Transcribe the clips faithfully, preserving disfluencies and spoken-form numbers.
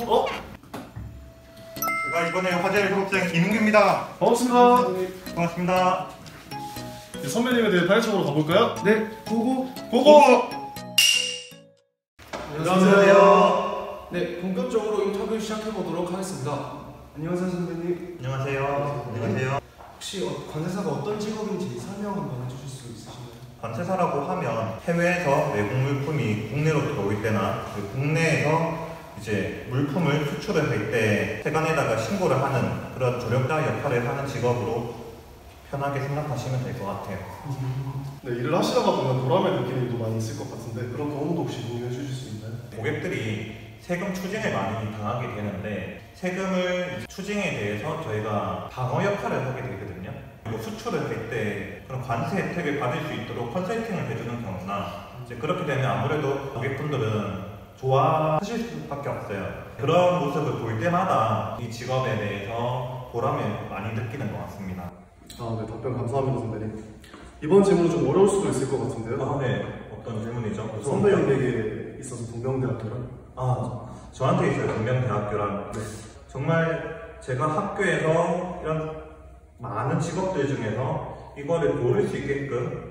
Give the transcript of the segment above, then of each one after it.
어? 제가 이번에 화재 졸업생 이문규입니다. 반갑습니다. 반갑습니다. 네, 선배님에 대해 파헤쳐보러 가볼까요? 네, 고고! 고고! 안녕하세요. 네, 본격적으로 인터뷰 시작해보도록 하겠습니다. 안녕하세요, 선배님. 안녕하세요. 안녕하세요. 혹시 어, 관세사가 어떤 직업인지 설명 한번 해주실 수 있으신가요? 관세사라고 하면 해외에서 외국 물품이 국내로 들어올 때나 국내에서 이제 물품을 수출을 할 때 세관에다가 신고를 하는 그런 조력자 역할을 하는 직업으로 편하게 생각하시면 될 것 같아요. 네, 일을 하시다가 보면 보람을 느끼는 일도 많이 있을 것 같은데 그런 경험도 혹시 공유해 주실 수 있나요? 고객들이 세금 추징을 많이 당하게 되는데 세금을 추징에 대해서 저희가 방어 역할을 하게 되거든요. 그리고 수출을 할 때 그런 관세 혜택을 받을 수 있도록 컨설팅을 해주는 경우나 이제 그렇게 되면 아무래도 고객분들은 좋아하실 수밖에 없어요. 그런 모습을 볼 때마다 이 직업에 대해서 보람을 많이 느끼는 것 같습니다. 아, 네, 답변 감사합니다, 선배님. 이번 질문은 좀 어려울 수도 있을 것 같은데요. 아, 네. 어떤 질문이죠? 선배님에게 있어서 동명대학교란? 아, 저한테 있어요. 동명대학교란. 네. 정말 제가 학교에서 이런 많은 직업들 중에서 이거를 고를 수 있게끔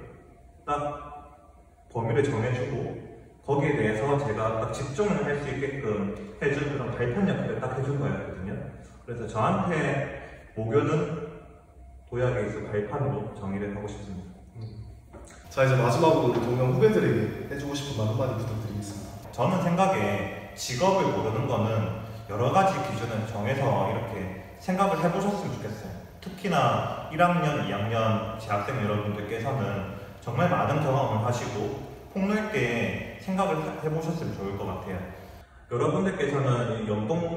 딱 범위를 정해주고 거기에 대해서 제가 딱 집중을 할 수 있게끔 해준 그런 발판 역할을 딱 해준 거였거든요. 그래서 저한테 모교는 도약에 있어 발판으로 정의를 하고 싶습니다. 음. 자, 이제 마지막으로 우리 동명 후배들에게 해주고 싶은 말 한마디 부탁드리겠습니다. 저는 생각에 직업을 고르는 거는 여러 가지 기준을 정해서 이렇게 생각을 해보셨으면 좋겠어요. 특히나 일 학년, 이 학년 재학생 여러분들께서는 정말 많은 경험을 하시고 폭넓게 생각을 해보셨으면 좋을 것 같아요. 여러분들께서는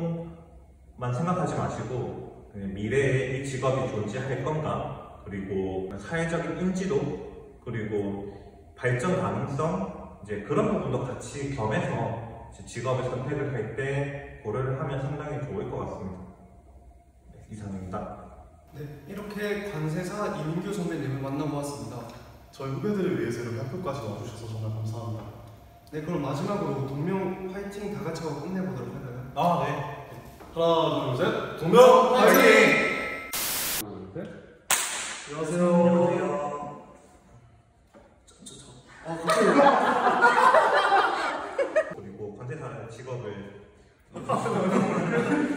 연봉만 생각하지 마시고 미래에 이 직업이 존재할 건가, 그리고 사회적인 인지도, 그리고 발전 가능성, 이제 그런 부분도 같이 겸해서 직업을 선택을 할 때 고려를 하면 상당히 좋을 것 같습니다. 네, 이상입니다. 네, 이렇게 관세사 이문규 선배님을 만나보았습니다. 저희 후배들을 위해서 이렇게 학교까지 와주셔서 정말 감사합니다. 네, 그럼 마지막으로 동명 화이팅 다 같이 하고 끝내보도록 할까요? 아, 네. 하나, 둘, 셋. 동명 화이팅! 둘, 셋. 안녕하세요. 안녕하세요. 저, 저, 저. 아, 갑자기. 그리고 관세사 직업을